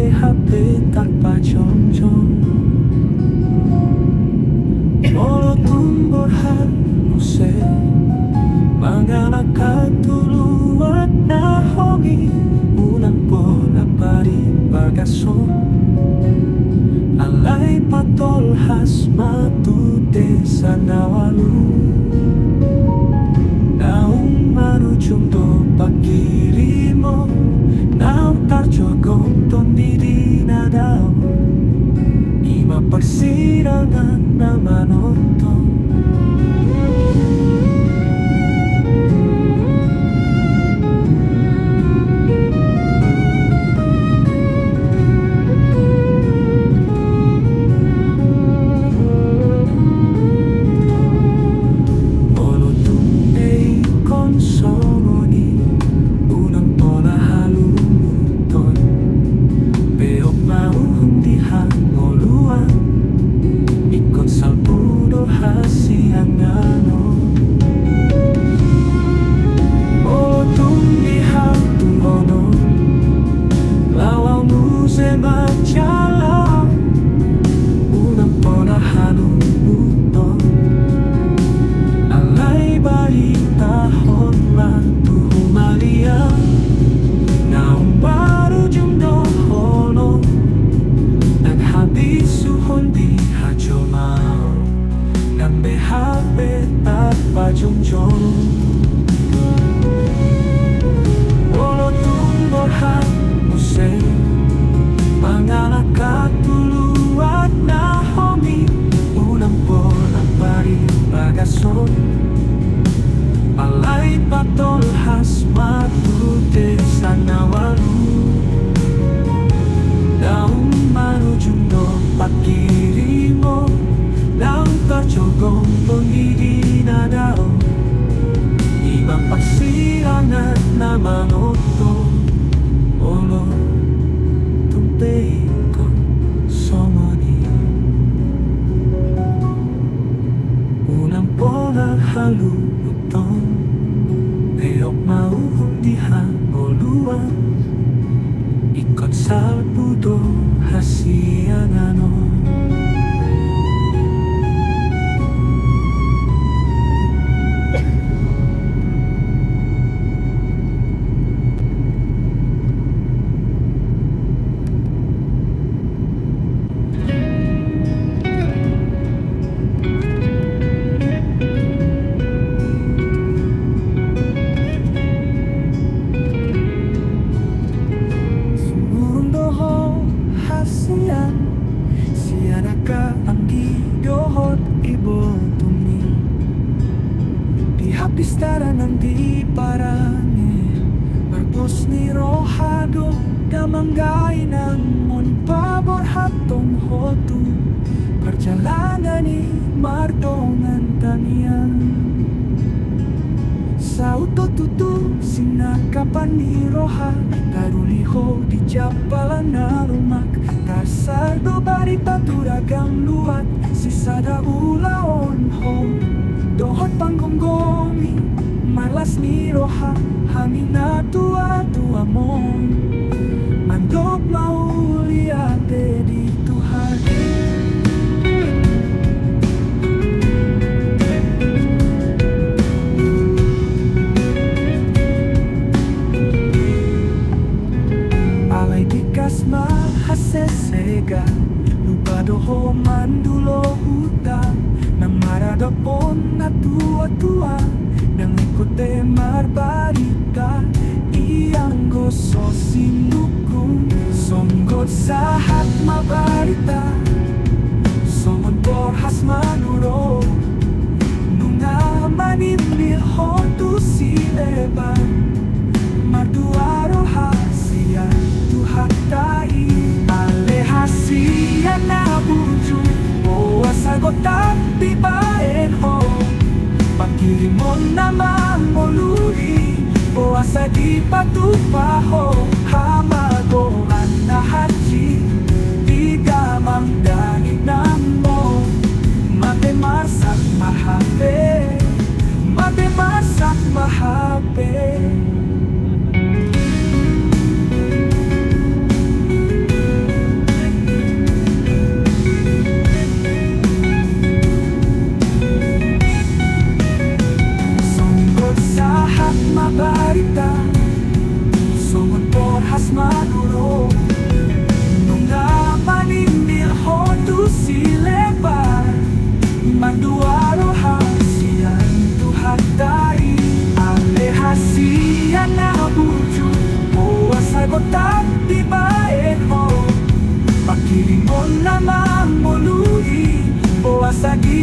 PHP tanpa jong-jong. Molo tumbor hanuse mga nakatuluan na hongi unang bola pari bagason alay patolhas matude sa nawalu naung marujung do pagkirimo naung tarjogong tondiri na daw ima persirangan na manonton. Alay patolhas matude sa nawalu daung marujung do pagkirimo daung tarjogong tondiri na daw ibang pagsirangan na manoto olo tumpay kon somoni unang pola halutong Eok mauhundihan o luwang ikot sa puto hasiangano. Sianaka ang gidohot ibo tumi dihapistara ng di parane marpos ni rohado damanggay ng mon pabor hatong hotu perjalanan ni mardongan tanian sa utotutu sinakapan ni roha taruliho di japalan na rumak Kasardo barita turagang luhat sisada ulaon ho dohot panggonggongi malas ni roha hangin na tua-tua mo mandok mauli ate di Tuhan. Alay dikas mahasesega lupadoho mandulo utang nang maradapon na tua-tua nang ikote marbarita iyang goso sinukong songgot sahat mabarita somon porhas manuro nunga manimil hotu sileban marduaro hasian tuhatai alehasian na buju oa sagotan tibaen ho pagkirimon naman moluri oa sa di patupaho hamagoan na haji di gamang daninam mo matemarsak mahape matemarsak mahape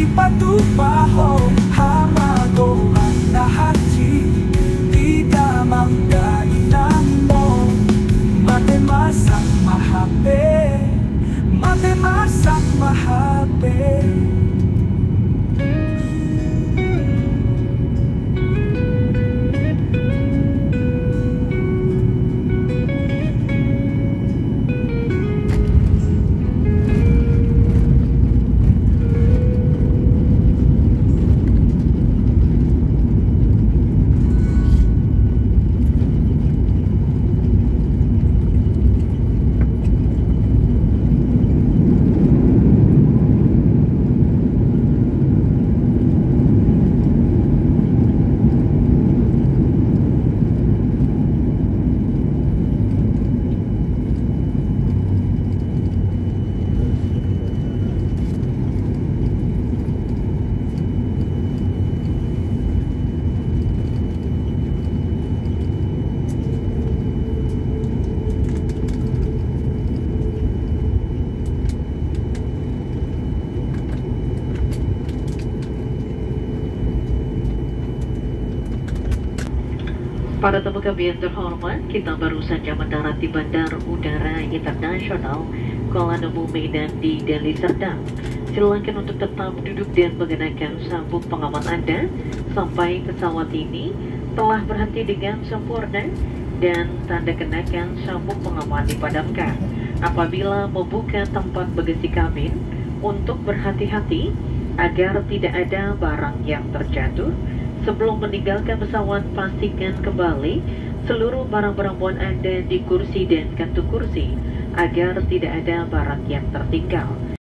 patupaho hamagoan na haji tidak mangkainan mo mate masak mahape mate masak mahape. Para tamu kami yang terhormat, kita baru saja mendarat di Bandara Udara Internasional Kuala Namu Medan di Deli Serdang. Silakan untuk tetap duduk dan mengenakan sabuk pengaman Anda sampai pesawat ini telah berhenti dengan sempurna dan tanda kenakan sabuk pengaman dipadamkan. Apabila membuka tempat bagasi kabin, untuk berhati-hati agar tidak ada barang yang terjatuh. Sebelum meninggalkan pesawat, pastikan kembali seluruh barang-barang muat Anda di kursi dan kantung kursi agar tidak ada barang yang tertinggal.